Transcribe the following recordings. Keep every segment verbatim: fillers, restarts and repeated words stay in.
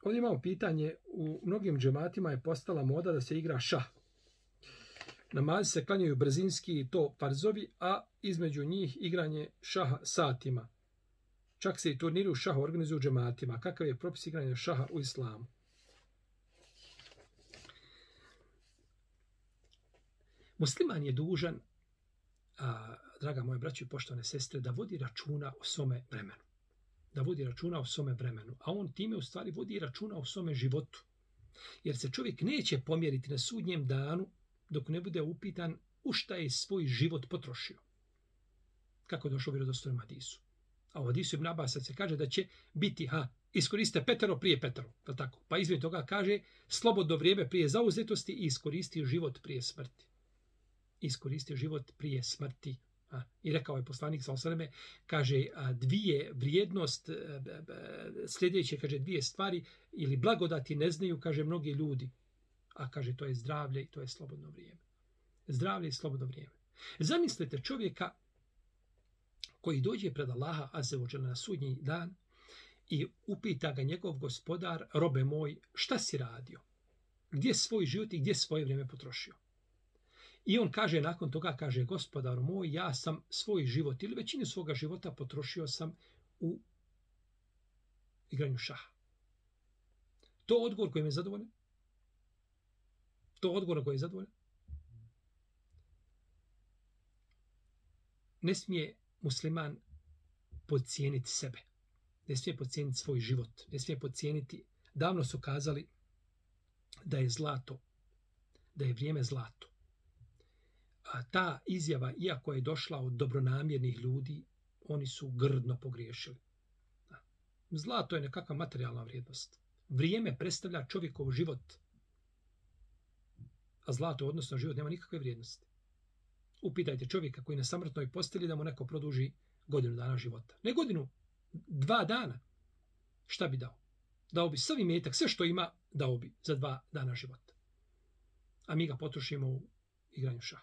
Ovdje imamo pitanje, u mnogim džematima je postala moda da se igra šah. Namazi se klanjaju brzinski i to farzovi, a između njih igranje šaha satima. Čak se i turniri u šahu organizuju u džematima. Kakav je propis igranja šaha u islamu? Musliman je dužan, a, draga moje braće i poštovane sestre, da vodi računa o svome vremenu. Da vodi računa o svome vremenu. A on time u stvari vodi računa o svome životu. Jer se čovjek neće pomjeriti na sudnjem danu dok ne bude upitan u šta je svoj život potrošio. Kako je došlo u vjerodostojnom hadisu. A u hadisu Ibn Abasa se kaže da će biti, ha, iskoriste petero prije petero. Tako? Pa između toga kaže slobodno vrijeme prije zauzetosti i iskoristi život prije smrti. Iskoristi život prije smrti. A, I rekao je poslanik sa osreme, kaže, a, dvije vrijednost, a, a, sljedeće, kaže, dvije stvari ili blagodati ne znaju, kaže, mnogi ljudi. A kaže, to je zdravlje i to je slobodno vrijeme. Zdravlje i slobodno vrijeme. Zamislite čovjeka koji dođe pred Allaha azza wa dželle na sudnji dan i upita ga njegov gospodar, robe moj, šta si radio? Gdje svoj život i gdje svoje vrijeme potrošio? I on kaže, nakon toga kaže, gospodaru moj, ja sam svoj život ili većinu svoga života potrošio sam u igranju šaha. To odgovor koji me zadovoljan? To odgovor koji je zadovoljan? Ne smije musliman podcijeniti sebe. Ne smije podcijeniti svoj život. Ne smije podcijeniti. Davno su kazali da je zlato, da je vrijeme zlato. A ta izjava, iako je došla od dobronamjernih ljudi, oni su grdno pogriješili. Zlato je nekakva materijalna vrijednost. Vrijeme predstavlja čovjekov život. A zlato, odnosno život, nema nikakve vrijednosti. Upitajte čovjeka koji na samrtnoj posteli da mu neko produži godinu dana života. Ne godinu, dva dana. Šta bi dao? Dao bi sav imetak, sve što ima, dao bi za dva dana života. A mi ga potrošimo u igranju šaha.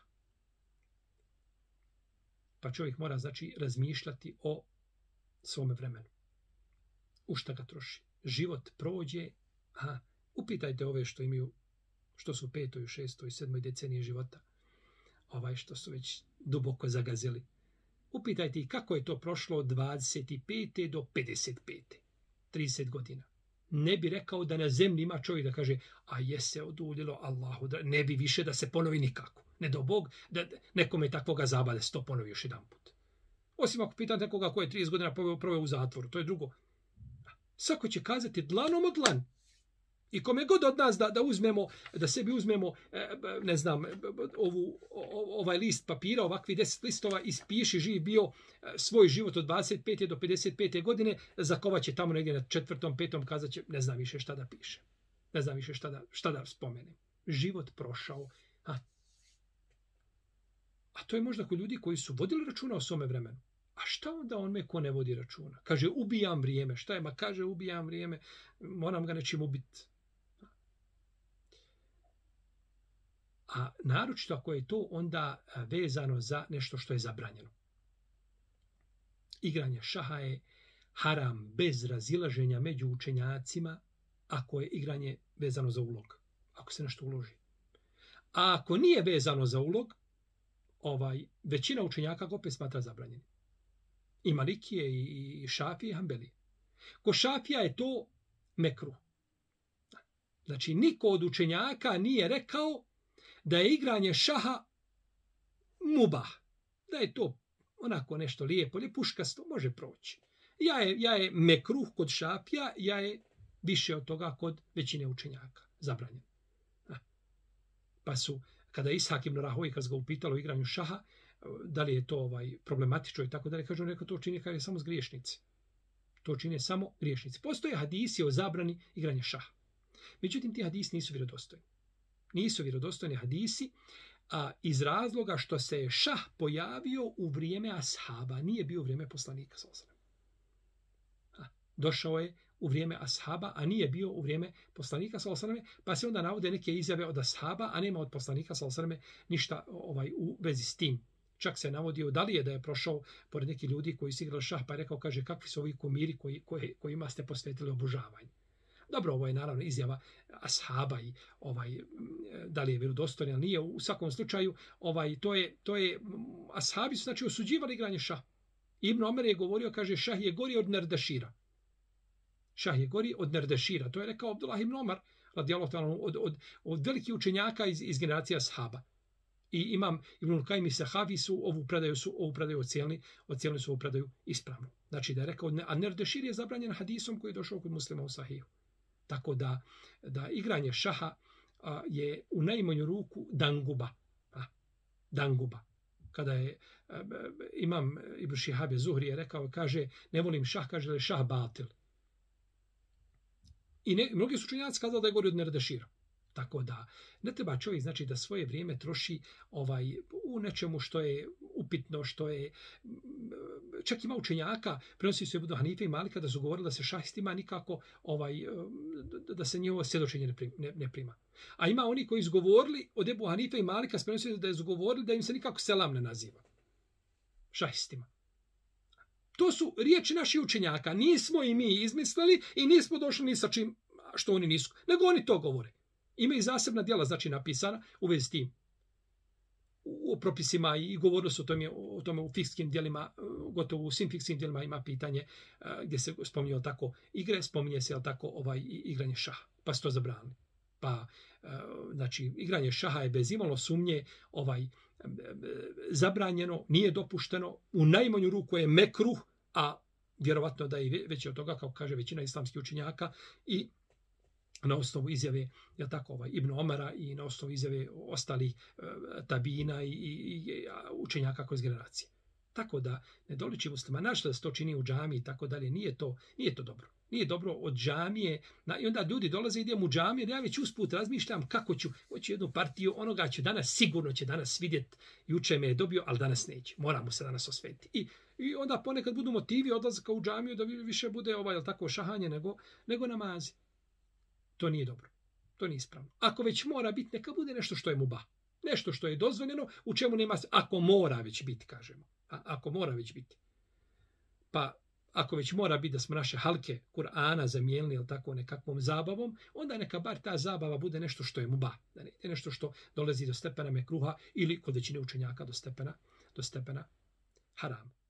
Pa čovjek mora, znači, razmišljati o svome vremenu. U šta ga troši? Život prođe, a upitajte ove što imaju, što su u petoj, u šestoj, sedmoj deceniji života. Ovaj što su već duboko zagazili. Upitajte i kako je to prošlo od dvadeset pete do pedeset pete. trideset godina. Ne bi rekao da na zemlji ima čovjek da kaže, a je se oduljilo Allahu, da ne bi više da se ponovi nikako. Ne do Bog, da nekome takvoga zabade se to ponovi još jedan put. Osim ako pitate nekoga ko je trideset godina proveo u zatvoru, to je drugo. Svako će kazati dlanom od dlan. I kome god od nas da, da uzmemo, da sebi uzmemo, ne znam, ovu, ovaj list papira, ovakvi deset listova, ispiši živ bio svoj život od dvadeset pete do pedeset pete godine, zakovat će tamo negdje na četvrtom, petom, kazat će, ne znam više šta da piše. Ne znam više šta da, šta da spomenem. Život prošao. A, a to je možda kod ljudi koji su vodili računa o svome vremenu. A šta onda on me ko ne vodi računa? Kaže, ubijam vrijeme. Šta je? Ma kaže, ubijam vrijeme. Moram ga nečim ubiti. A naročito ako je to onda vezano za nešto što je zabranjeno. Igranje šaha je haram bez razilaženja među učenjacima ako je igranje vezano za ulog. Ako se nešto uloži. A ako nije vezano za ulog, ovaj, većina učenjaka ga opet smatra zabranjenim. I Malikije, i Šafije, i Hanbelije. Ko Šafija je to mekruh. Znači, niko od učenjaka nije rekao da je igranje šaha mubah. Da je to onako nešto lijepo, lijepuškasto, može proći. Ja je, ja je mekruh kod Šafija, ja je više od toga kod većine učenjaka. Zabranjen. Pa su, kada Ishak ibn Rahovi, kad ga upitalo o igranju šaha, da li je to ovaj problematično i tako dalje, kaže on, rekao, to čini kaže samo griješnici. To čine samo griješnici. Postoje hadisi o zabrani igranja šaha. Međutim, ti hadisi nisu vjerodostojni. Nisu vjerodostojni hadisi a, iz razloga što se je šah pojavio u vrijeme ashaba, nije bio u vrijeme poslanika. A, došao je u vrijeme ashaba, a nije bio u vrijeme poslanika, pa se onda navode neke izjave od ashaba, a nema od poslanika ništa ovaj, u vezi s tim. Čak se navodio da li je da je prošao pored neki ljudi koji su igrali šah, pa je rekao, kaže, kakvi su ovi kumiri koji, koji, kojima ste posvetili obožavanje. Dobro, ovo je naravno izjava ashaba i ovaj, da li je vjerodostojno ili nije, u svakom slučaju, ovaj, to je, to je, ashabi su znači osuđivali igranje šaha. Ibn Omer je govorio, kaže, šah je gori od nerdašira. Šah je gori od nerdašira. To je rekao Abdullah ibn Omar, radijallahu ta'ala, od, od, od velikih učenjaka iz, iz generacije ashaba. I imam Ibn Kajim i Sahavi su ovu predaju, su, ovu predaju ocijelili, ocijelili su ovu predaju ispravno. Znači da je rekao, a nerdešir je zabranjen hadisom koji je došao kod muslima u Sahihu. Tako da, da igranje šaha a, je u najmanju ruku danguba. A, danguba. Kada je a, imam Ibn Šihabe Zuhri je rekao, kaže, ne volim šah, kaže da je šah batil. I ne, mnogi su učenjaci kazali da je gori od nerdešira. Tako da ne treba čovjek znači da svoje vrijeme troši ovaj u nečemu što je upitno, što je čak ima učenjaka, prenosi se Ebu Hanife i Malika da su govorili da se šahistima nikako ovaj da se njihovo svjedočenje ne, ne prima. A ima oni koji su govorili od Ebu Hanife i Malika, prenosi se da su govorili da im se nikako selam ne naziva. Šahistima. To su riječi naših učenjaka. Nismo i mi izmislili i nismo došli ni sa čim što oni nisu. Nego oni to govore. Ima i zasebna djela, znači napisana u vezi s tim. U propisima i govorilo se o tome, o tome u fikskim djelima, gotovo u svim fikskim djelima ima pitanje gdje se spominje tako igre, spominje se tako ovaj igranje šaha, pa se to zabranili. Pa, znači, igranje šaha je bez imalo sumnje ovaj zabranjeno, nije dopušteno, u najmanju ruku je mekruh, a vjerovatno da je već od toga, kao kaže većina islamskih učenjaka, i na osnovu izjave ja tako ovaj Ibn Omara i na osnovu izjave ostalih e, tabina i, i, i učenjaka kroz generacije. Tako da ne doliči muslima, našto da se to čini u džamiji i tako dalje, nije to, nije to dobro. Nije dobro od džamije, na, i onda ljudi dolaze, idem u džamiju, ja već usput razmišljam kako ću, hoću jednu partiju, onoga ću danas, sigurno će danas vidjeti, juče me je dobio, ali danas neće, moramo se danas osvetiti. I, i onda ponekad budu motivi odlazaka u džamiju da više bude ovaj, jel tako, šahanje nego, nego namazi. To nije dobro. To nije ispravno. Ako već mora biti, neka bude nešto što je mubah. Nešto što je dozvoljeno, u čemu nema... Ako mora već biti, kažemo. A, ako mora već biti. Pa, ako već mora biti da smo naše halke Kur'ana zamijenili ili tako nekakvom zabavom, onda neka bar ta zabava bude nešto što je mubah. Da ne, nešto što dolazi do stepena mekruha ili kod većine učenjaka do stepena, do stepena harama.